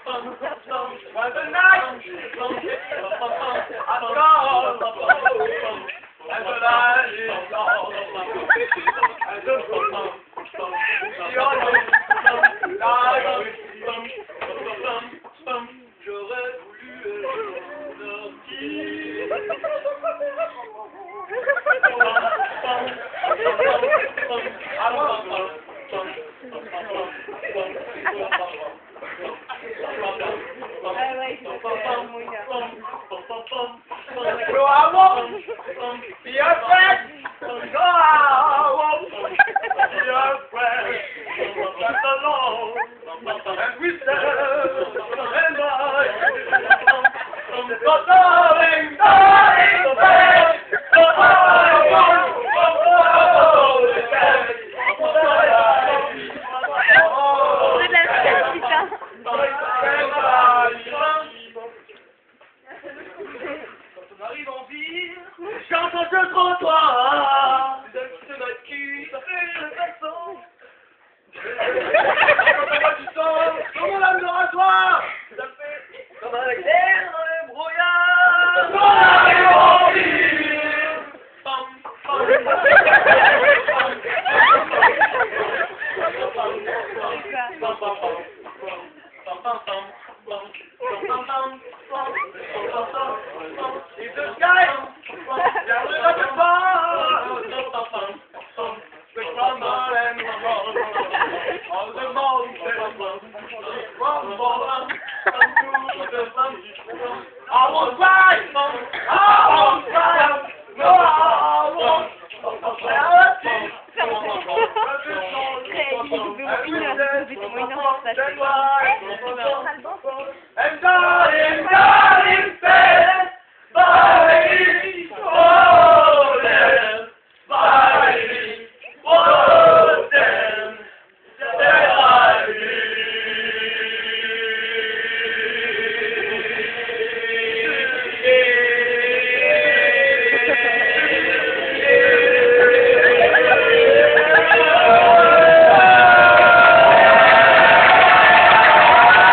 When the night has gone, and the light is gone, and the j'aurais voulu So I won't be afraid. No, I won't be afraid. Just alone, and we stand and I. But darling, darling, darling, I won't. Quand on arrive en ville, j'entends ce trottoir, des amis de notre cul, ça fait le façon. Quand on voit du sang, comme mon lame de rasoir, ça fait comme un éclair dans le brouillard. Quand on arrive en ville, if the sky down at the bar, we crumble and crumble, all the mountains crumble to the sun. I was right,